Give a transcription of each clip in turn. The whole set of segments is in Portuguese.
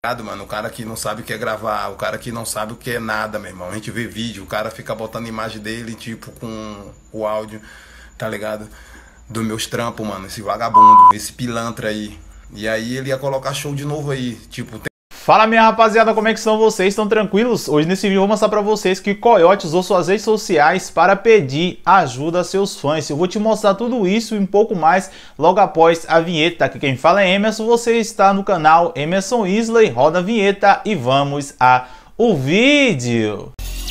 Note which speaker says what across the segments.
Speaker 1: Mano, o cara que não sabe o que é gravar, o cara que não sabe o que é nada, meu irmão. A gente vê vídeo, o cara fica botando imagem dele, tipo, com o áudio, tá ligado? Dos meus trampos, mano, esse vagabundo, esse pilantra aí. E aí ele ia colocar show de novo aí, tipo...
Speaker 2: Fala, minha rapaziada, como é que estão vocês? Estão tranquilos? Hoje nesse vídeo eu vou mostrar pra vocês que Coyote usou suas redes sociais para pedir ajuda a seus fãs. Eu vou te mostrar tudo isso e um pouco mais logo após a vinheta. Aqui quem fala é Emerson, você está no canal Emerson Isley. Roda a vinheta e vamos ao vídeo.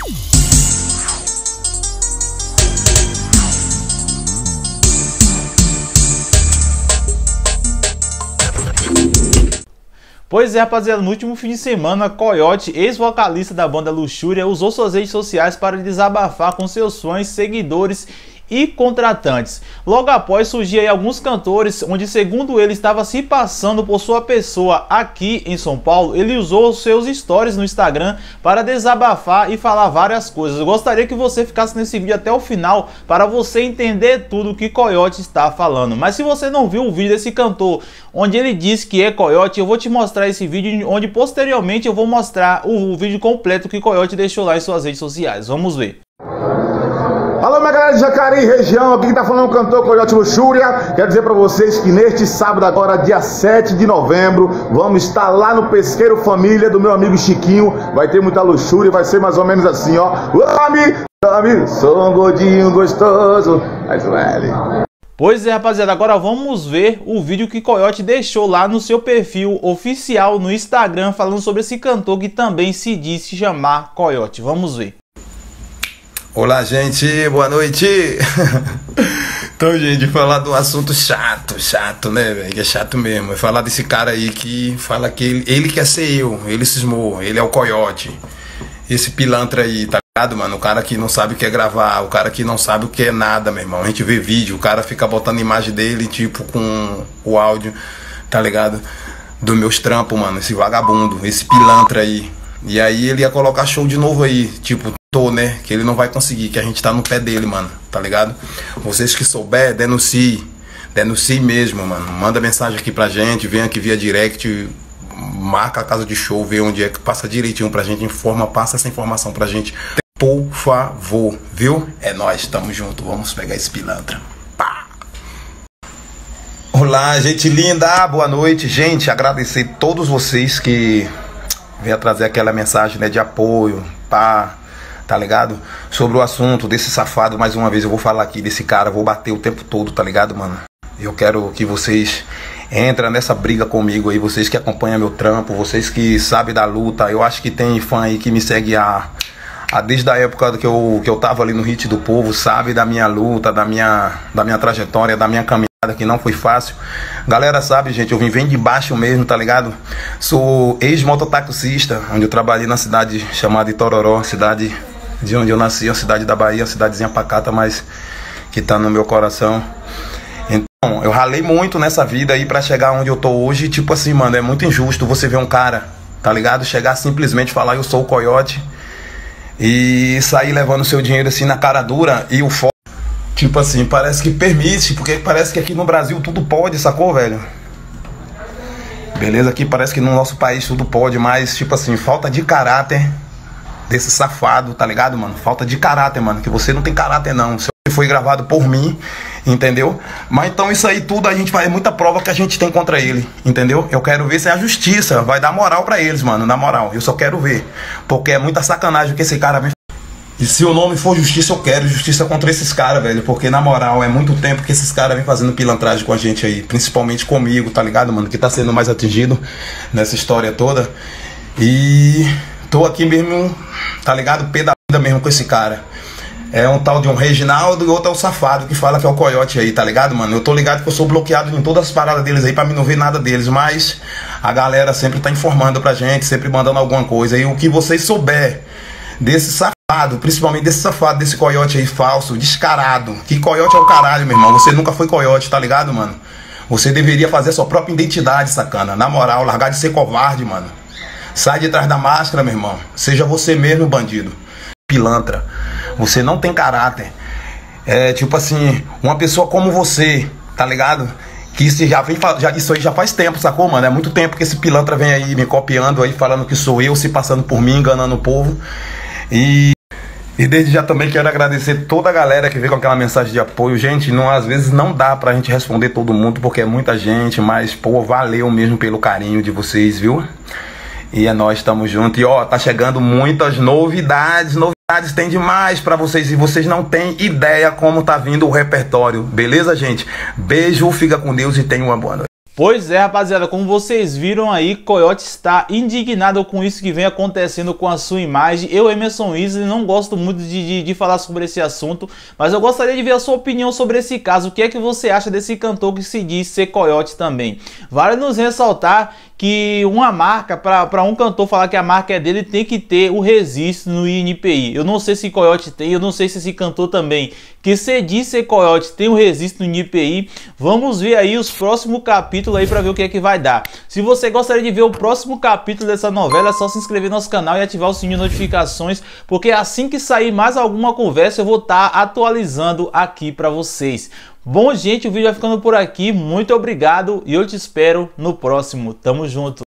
Speaker 2: Pois é, rapaziada, no último fim de semana, Coyote, ex-vocalista da banda Luxúria, usou suas redes sociais para desabafar com seus fãs, seguidores e contratantes. Logo após surgir aí alguns cantores, onde segundo ele estava se passando por sua pessoa aqui em São Paulo, ele usou os seus stories no Instagram para desabafar e falar várias coisas. Eu gostaria que você ficasse nesse vídeo até o final para você entender tudo o que Coyote está falando. Mas se você não viu o vídeo desse cantor, onde ele diz que é Coyote, eu vou te mostrar esse vídeo, onde posteriormente eu vou mostrar o vídeo completo que Coyote deixou lá em suas redes sociais. Vamos ver.
Speaker 3: Alô, minha galera de Jacareí, região, aqui que tá falando o cantor Coyote Luxúria. Quero dizer pra vocês que neste sábado agora, dia 7 de novembro, vamos estar lá no Pesqueiro Família do meu amigo Chiquinho. Vai ter muita luxúria, vai ser mais ou menos assim, ó. Ame, sou um gordinho gostoso, mas velho.
Speaker 2: Pois é, rapaziada, agora vamos ver o vídeo que Coyote deixou lá no seu perfil oficial no Instagram, falando sobre esse cantor que também se diz se chamar Coyote. Vamos ver.
Speaker 1: Olá, gente, boa noite. Então, gente, falar de um assunto chato, né, velho? Que é chato mesmo. É falar desse cara aí que fala que ele quer ser eu, ele cismou, ele é o Coyote. Esse pilantra aí, tá ligado, mano? O cara que não sabe o que é gravar, o cara que não sabe o que é nada, meu irmão. A gente vê vídeo, o cara fica botando imagem dele, tipo, com o áudio, tá ligado? Dos meus trampos, mano, esse vagabundo, esse pilantra aí. E aí ele ia colocar show de novo aí, tipo... né, que ele não vai conseguir, que a gente tá no pé dele, mano, tá ligado? Vocês que souber, denuncie mesmo, mano, manda mensagem aqui pra gente, vem aqui via direct, marca a casa de show, vê onde é que passa direitinho pra gente, informa, passa essa informação pra gente, por favor, viu? É nóis, tamo junto, vamos pegar esse pilantra. Pá! Olá, gente linda, boa noite, gente, agradecer a todos vocês que vieram trazer aquela mensagem, né, de apoio, pá, tá ligado? Sobre o assunto desse safado, mais uma vez eu vou falar aqui desse cara, vou bater o tempo todo, tá ligado, mano? Eu quero que vocês entrem nessa briga comigo aí, vocês que acompanham meu trampo, vocês que sabem da luta. Eu acho que tem fã aí que me segue desde a época que eu tava ali no Hit do Povo, sabe da minha luta, da minha trajetória, da minha caminhada, que não foi fácil. Galera sabe, gente, eu vim de baixo mesmo, tá ligado? Sou ex-mototaxista, onde eu trabalhei na cidade chamada Itororó, cidade de onde eu nasci, a cidade da Bahia, a cidadezinha pacata, mas que tá no meu coração. Então, eu ralei muito nessa vida aí pra chegar onde eu tô hoje. Tipo assim, mano, é muito injusto você ver um cara, tá ligado? Chegar simplesmente falar eu sou o Coyote e sair levando seu dinheiro assim na cara dura e o foda. Tipo assim, parece que permite, porque parece que aqui no Brasil tudo pode, sacou, velho? Beleza, aqui parece que no nosso país tudo pode, mas tipo assim, falta de caráter desse safado, tá ligado, mano? Falta de caráter, mano, que você não tem caráter não. Você foi gravado por mim, entendeu? Mas então isso aí tudo a gente vai, é muita prova que a gente tem contra ele, entendeu? Eu quero ver se a justiça vai dar moral pra eles, mano, na moral. Eu só quero ver, porque é muita sacanagem que esse cara vem. E se o nome for justiça, eu quero justiça contra esses caras, velho, porque na moral é muito tempo que esses caras vêm fazendo pilantragem com a gente aí, principalmente comigo, tá ligado, mano? Que tá sendo mais atingido nessa história toda. E tô aqui mesmo, tá ligado? Pé da vida mesmo com esse cara. É um tal de um Reginaldo e outro é o safado que fala que é o Coyote aí, tá ligado, mano? Eu tô ligado que eu sou bloqueado em todas as paradas deles aí pra mim não ver nada deles, mas a galera sempre tá informando pra gente, sempre mandando alguma coisa. E o que vocês souber desse safado, principalmente desse safado, desse Coyote aí falso, descarado, que Coyote é o caralho, meu irmão. Você nunca foi Coyote, tá ligado, mano? Você deveria fazer a sua própria identidade, sacana. Na moral, largar de ser covarde, mano. Sai de trás da máscara, meu irmão. Seja você mesmo, bandido. Pilantra. Você não tem caráter. É tipo assim, uma pessoa como você, tá ligado? Que isso isso aí já faz tempo, sacou, mano? É muito tempo que esse pilantra vem aí me copiando aí, falando que sou eu, se passando por mim, enganando o povo. E desde já também quero agradecer toda a galera que veio com aquela mensagem de apoio. Gente, às vezes não dá pra gente responder todo mundo, porque é muita gente, mas, pô, valeu mesmo pelo carinho de vocês, viu? E é nóis, tamo junto. E ó, tá chegando muitas novidades tem demais pra vocês, e vocês não têm ideia como tá vindo o repertório, beleza, gente? Beijo, fica com Deus e tenha uma boa noite.
Speaker 2: Pois é, rapaziada, como vocês viram aí, Coyote está indignado com isso que vem acontecendo com a sua imagem. Eu, Emerson Weasley, não gosto muito de falar sobre esse assunto, mas eu gostaria de ver a sua opinião sobre esse caso. O que é que você acha desse cantor que se diz ser Coyote também? Vale nos ressaltar que uma marca, para um cantor falar que a marca é dele, tem que ter o registro no INPI. Eu não sei se Coyote tem, eu não sei se esse cantor também, que se diz ser Coyote, tem o registro no INPI. Vamos ver aí os próximos capítulos aí para ver o que é que vai dar. Se você gostaria de ver o próximo capítulo dessa novela, é só se inscrever no nosso canal e ativar o sininho de notificações, porque assim que sair mais alguma conversa, eu vou estar atualizando aqui para vocês. Bom, gente, o vídeo vai ficando por aqui. Muito obrigado e eu te espero no próximo. Tamo junto.